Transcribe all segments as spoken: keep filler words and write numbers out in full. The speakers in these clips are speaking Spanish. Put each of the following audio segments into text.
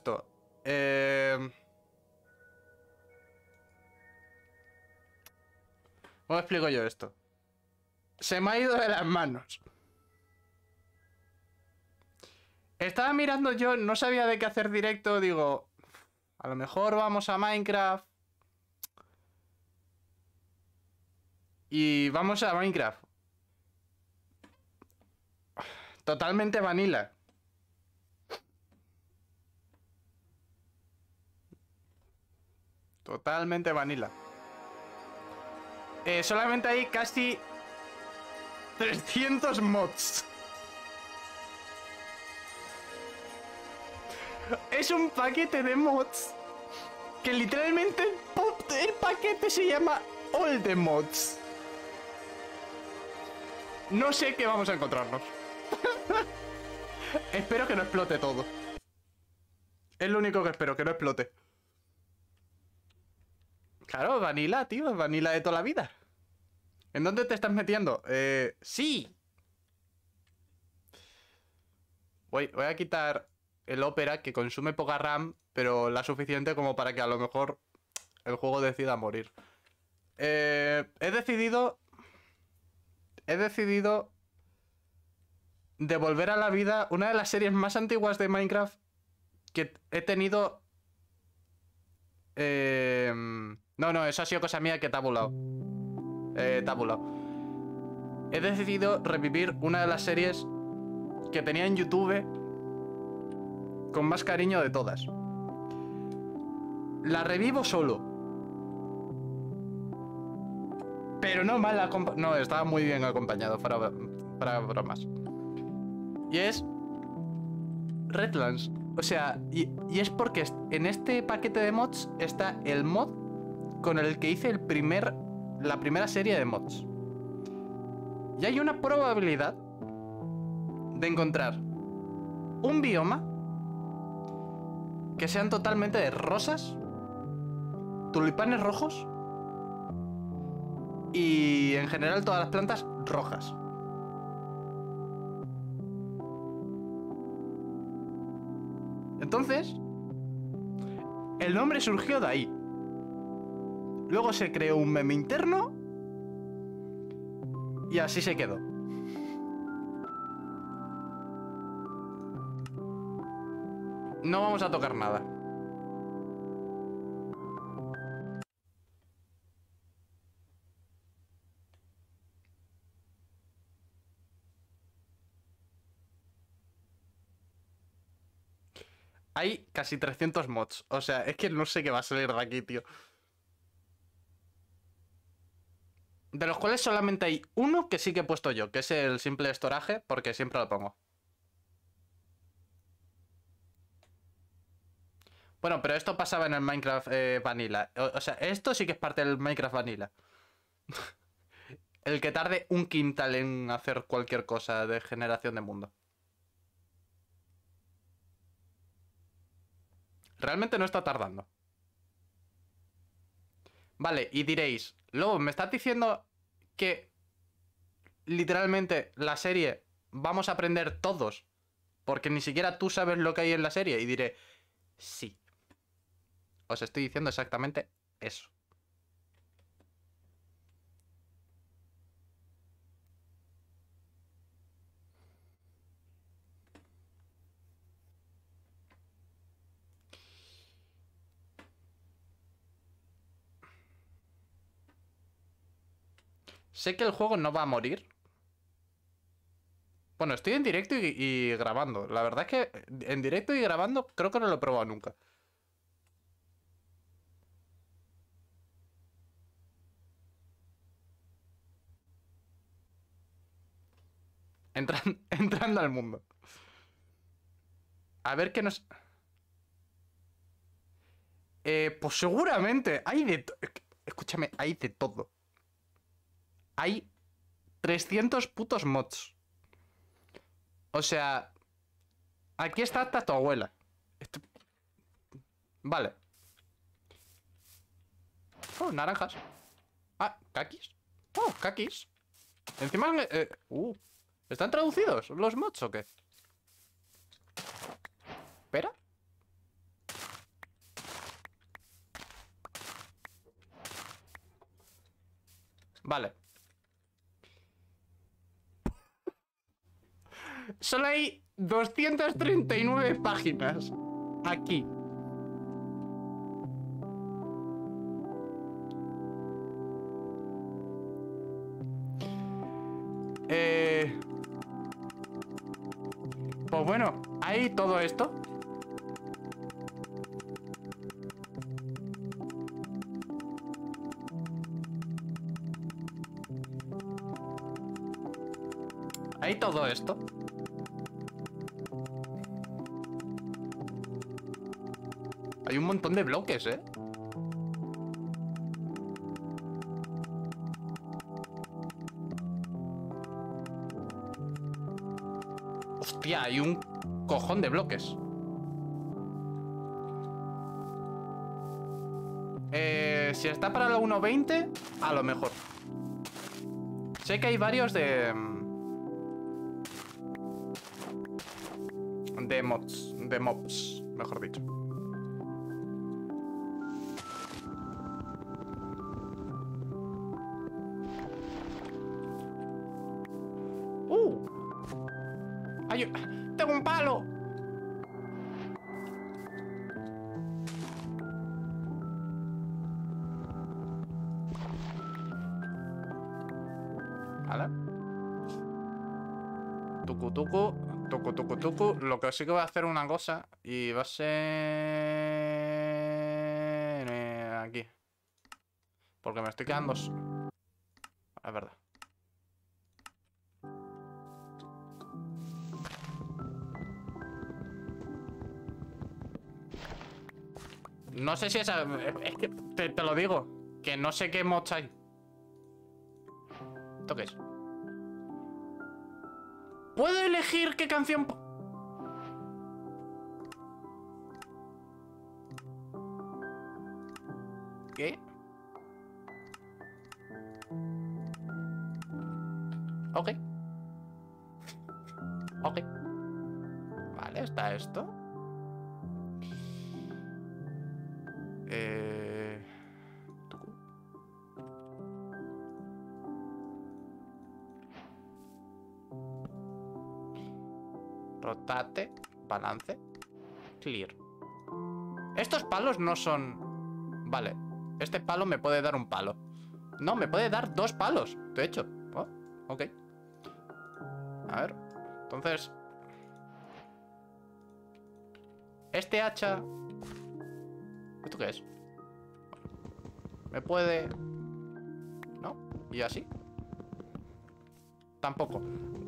esto? Eh... ¿Cómo explico yo esto? Se me ha ido de las manos. Estaba mirando yo, no sabía de qué hacer directo, digo... A lo mejor vamos a Minecraft. Y vamos a Minecraft. Totalmente vanilla. Totalmente vanilla. Eh, solamente hay casi trescientos mods. Es un paquete de mods que literalmente el paquete se llama All the Mods. No sé qué vamos a encontrarnos. Espero que no explote todo. Es lo único que espero, que no explote. Claro, vanilla, tío, vanilla de toda la vida. ¿En dónde te estás metiendo? Eh, sí. Voy, voy a quitar el Opera, que consume poca RAM, pero la suficiente como para que a lo mejor el juego decida morir. Eh, he decidido... He decidido devolver a la vida una de las series más antiguas de Minecraft que he tenido... Eh, no, no, eso ha sido cosa mía que te ha volado. Eh, te ha volado. He decidido revivir una de las series que tenía en YouTube con más cariño de todas. La revivo solo. Pero no mal acompañado. No, estaba muy bien acompañado para, para bromas. Y es Redlands. O sea, y, y es porque en este paquete de mods está el mod con el que hice el primer, la primera serie de mods. Y hay una probabilidad de encontrar un bioma que sean totalmente de rosas, tulipanes rojos y en general todas las plantas rojas. Entonces, el nombre surgió de ahí. Luego se creó un meme interno y así se quedó. No vamos a tocar nada. Hay casi trescientos mods. O sea, es que no sé qué va a salir de aquí, tío. De los cuales solamente hay uno que sí que he puesto yo, que es el simple storage, porque siempre lo pongo. Bueno, pero esto pasaba en el Minecraft eh, Vanilla. O, o sea, esto sí que es parte del Minecraft Vanilla. El que tarde un quintal en hacer cualquier cosa de generación de mundo. Realmente no está tardando. Vale, y diréis, Lobo, ¿me estás diciendo que literalmente la serie vamos a aprender todos? Porque ni siquiera tú sabes lo que hay en la serie. Y diré, sí. Os estoy diciendo exactamente eso. Sé que el juego no va a morir. Bueno, estoy en directo y, y grabando. La verdad es que en directo y grabando creo que no lo he probado nunca. Entran, entrando al mundo. A ver qué nos... Eh, pues seguramente. Hay de... Escúchame, hay de todo. Hay trescientos putos mods. O sea... Aquí está hasta tu abuela. Esto... Vale. Oh, naranjas. Ah, kakis. Oh, kakis. Encima... Eh, uh, ¿están traducidos los mods o qué? ¿Espera? Vale. Solo hay doscientas treinta y nueve páginas aquí. Eh... Pues bueno, hay todo esto. Hay todo esto. Hay un montón de bloques, ¿eh? Hostia, hay un cojón de bloques. Eh, si está para la uno veinte, a lo mejor. Sé que hay varios de... De mods. De mobs, mejor dicho. ¡Uh! ¡Ay! ¡Tengo un palo! ¿Vale? Tucu, tucu. Tucu, tucu, tucu. Lo que sí que voy a hacer una cosa. Y va a ser... eh, aquí. Porque me estoy quedando... Es verdad. No sé si esa... Es que te, te lo digo. Que no sé qué mods hay. ¿Esto qué es? ¿Puedo elegir qué canción...? ¿Qué? Ok. Ok. Vale, está esto. Eh... Rotate. Balance. Clear. Estos palos no son... Vale. Este palo me puede dar un palo. No, me puede dar dos palos. De hecho. Oh, ok. A ver. Entonces... Este hacha... ¿Esto qué es? ¿Me puede...? ¿No? ¿Y así? Tampoco.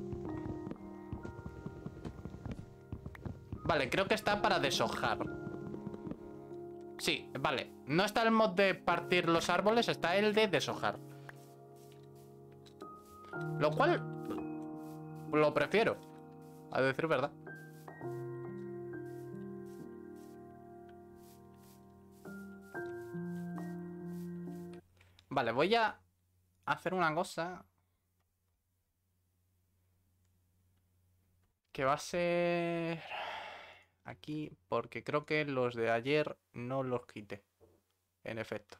Vale, creo que está para deshojar. Sí, vale. No está el mod de partir los árboles, está el de deshojar. Lo cual... Lo prefiero, a decir verdad. Vale, voy a hacer una cosa que va a ser aquí, porque creo que los de ayer no los quité, en efecto.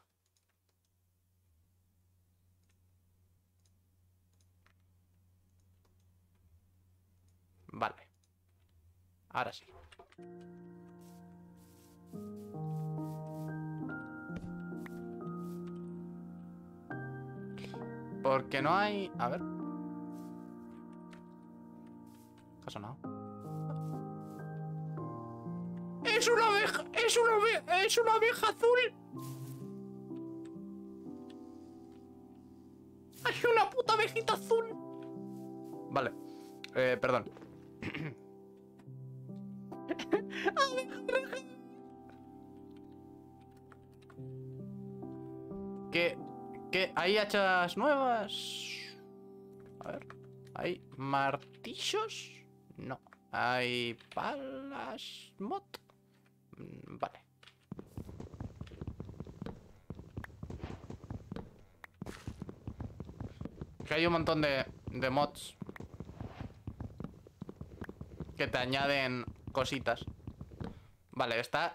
Vale. Ahora sí. Porque no hay... A ver. ¿Qué ha sonado? ¡Es una abeja! ¡Es una abeja! ¡Es una abeja azul! ¡Hay una puta abejita azul! Vale. Eh, perdón. ¿Qué? ¿Qué? ¿Hay hachas nuevas? A ver. ¿Hay martillos? No. ¿Hay palas mod? Vale. Que hay un montón de, de mods que te añaden cositas. Vale, está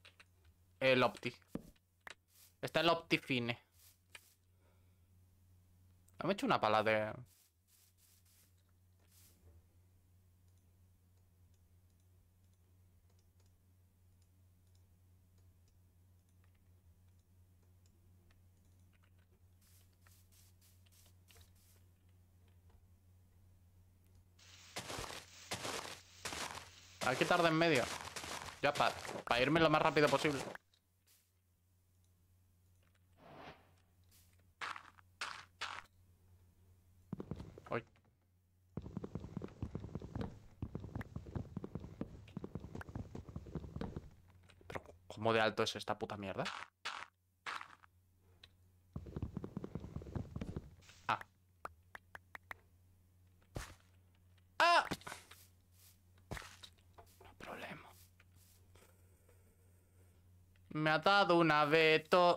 el Opti. Está el Optifine. No me he hecho una pala de... Hay que tardar en medio. Ya, para pa irme lo más rápido posible. Uy. Pero, ¿cómo de alto es esta puta mierda? Ah. ¡Ah! No problema. Me ha dado un abeto.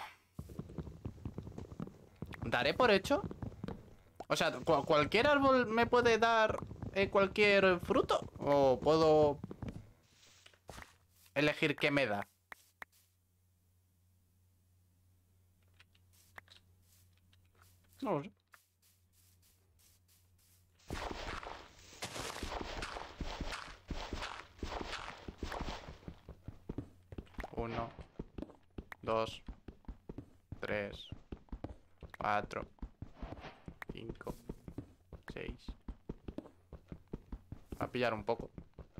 ¿Daré por hecho? O sea, ¿cu ¿cualquier árbol me puede dar eh, cualquier fruto? ¿O puedo elegir qué me da? No lo sé. Uno, dos, tres, cuatro, cinco, seis. Va a pillar un poco.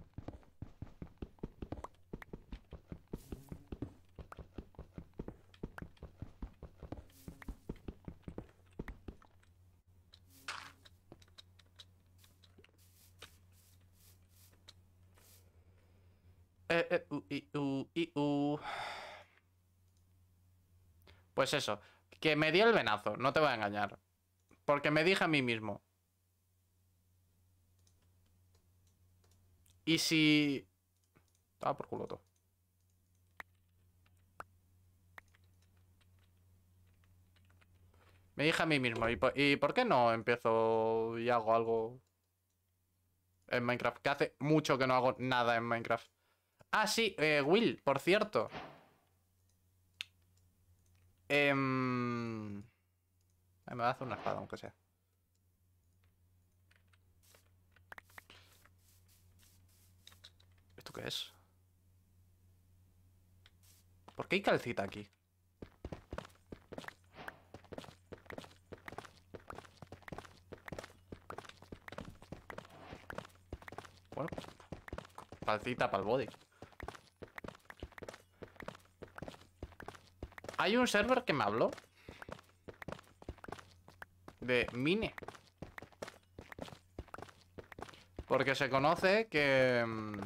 Eh, eh, u, i, u, i, u. Pues eso, que me dio el venazo, no te voy a engañar. Porque me dije a mí mismo. Y si... Ah, por culo todo. Me dije a mí mismo, ¿y por, ¿y por qué no empiezo y hago algo en Minecraft? Que hace mucho que no hago nada en Minecraft. Ah, sí, eh, Will, por cierto. Em... Me va a hacer una espada, aunque sea. ¿Esto qué es? ¿Por qué hay calcita aquí? Bueno, calcita para el body. Hay un server que me habló de Mine. Porque se conoce que... mm,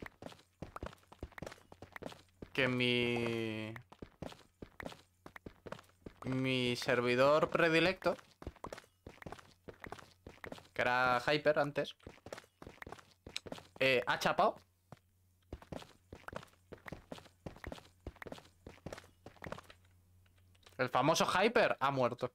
Que mi... Mi servidor predilecto, que era Hyper antes, eh, ha chapado. El famoso Hyper ha muerto.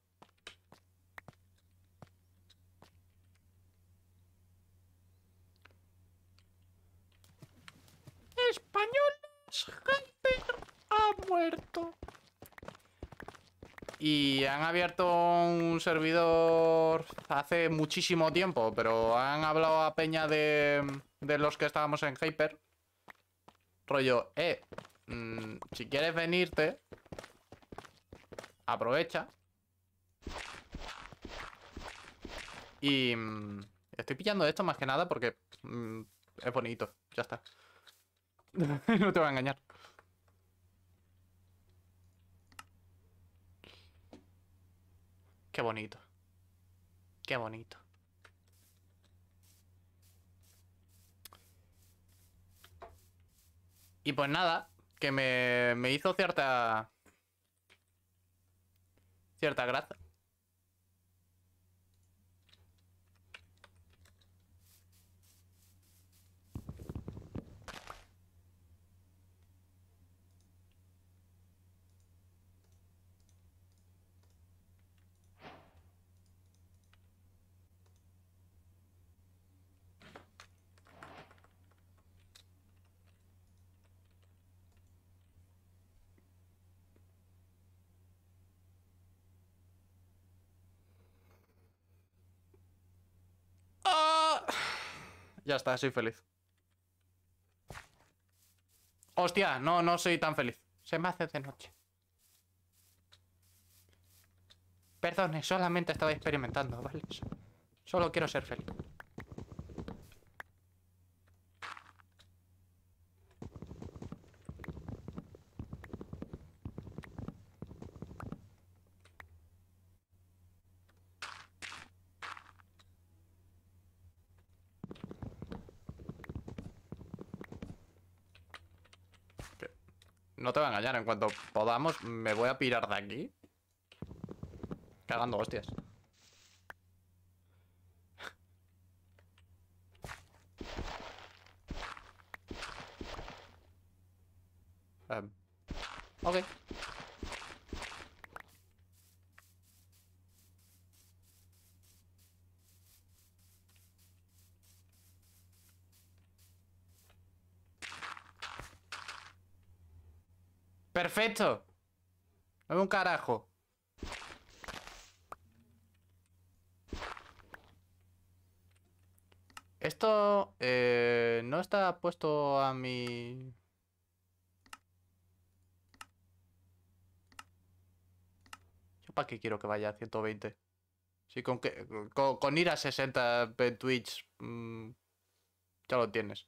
Españoles, Hyper ha muerto. Y han abierto un servidor hace muchísimo tiempo, pero han hablado a peña de, de los que estábamos en Hyper. Rollo, eh, mmm, si quieres venirte, aprovecha. Y mmm, estoy pillando esto más que nada porque mmm, es bonito, ya está. No te voy a engañar. Qué bonito. Qué bonito. Y pues nada, que me, me hizo cierta... Cierta gracia. Ya está, soy feliz. Hostia, no, no soy tan feliz. Se me hace de noche. Perdone, solamente estaba experimentando, ¿vale? Solo quiero ser feliz. No te voy a engañar, en cuanto podamos me voy a pirar de aquí. Cagando hostias. Um, ok. Perfecto. No veo un carajo. Esto eh, no está puesto a mi... ¿Yo para qué quiero que vaya a ciento veinte? Sí, con, que, con, con ir a sesenta en Twitch mmm, ya lo tienes.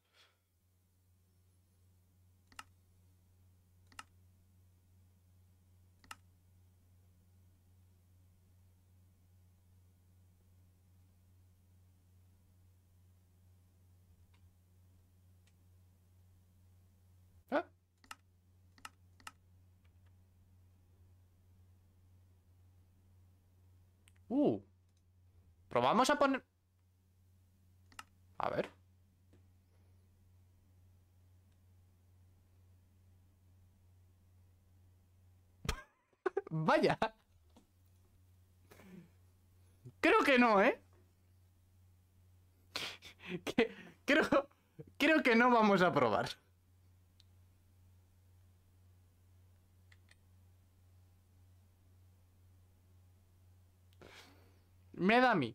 ¿Eh? Uh. Probamos a poner... A ver. Vaya. Creo que no, ¿eh? Que- creo, creo que no vamos a probar. Me da a mí.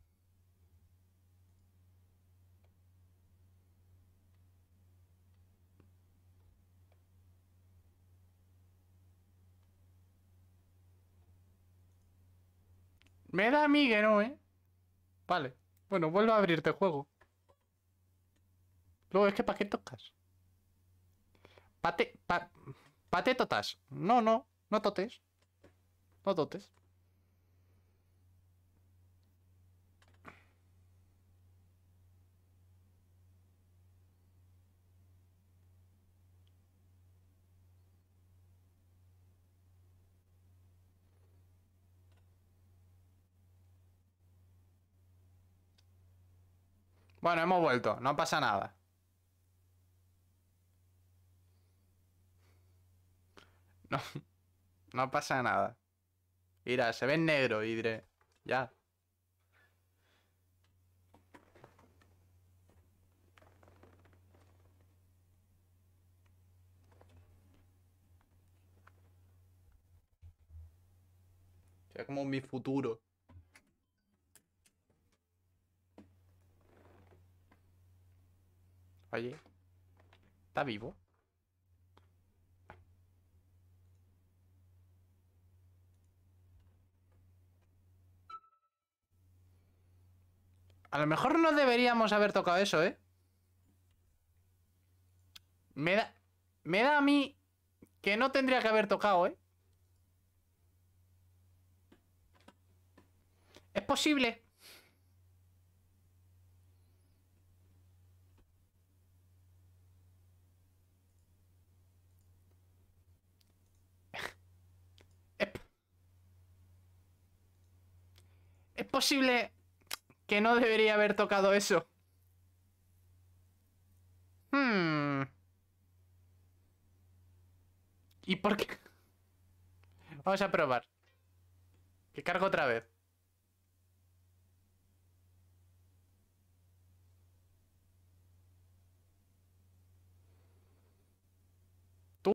Me da a mí que no, ¿eh? Vale. Bueno, vuelvo a abrirte juego. Luego, es que ¿para qué tocas? Pate... Pa, pate totas. No, no. No totes. No totes. Bueno, hemos vuelto. No pasa nada. No, no pasa nada. Mira, se ve en negro y diré... Ya. Sea como mi futuro. Oye. ¿Está vivo? A lo mejor no deberíamos haber tocado eso, ¿eh? Me da... Me da a mí que no tendría que haber tocado, ¿eh? Es posible. Es, es posible que no debería haber tocado eso. Hmm. ¿Y por qué? Vamos a probar. Que cargo otra vez.